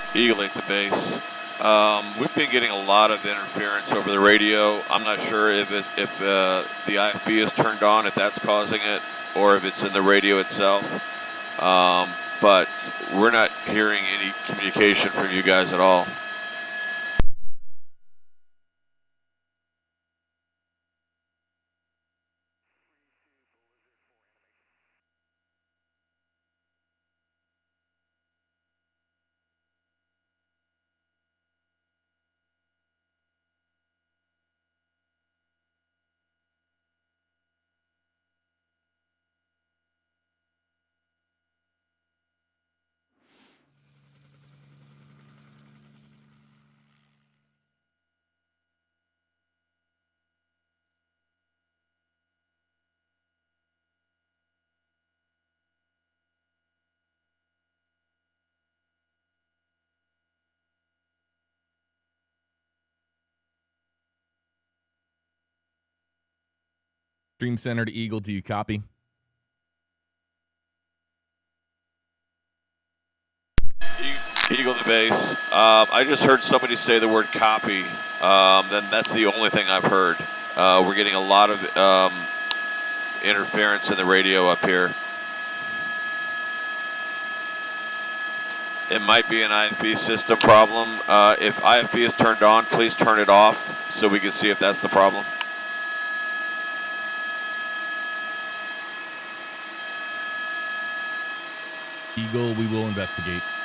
Eagle 8 to base. We've been getting a lot of interference over the radio. I'm not sure if the IFB is turned on, if that's causing it, or if it's in the radio itself. But we're not hearing any communication from you guys at all. Stream Center to Eagle, do you copy? Eagle to base. I just heard somebody say the word copy. Then that's the only thing I've heard. We're getting a lot of interference in the radio up here. It might be an IFB system problem. If IFB is turned on, please turn it off so we can see if that's the problem. Eagle, we will investigate.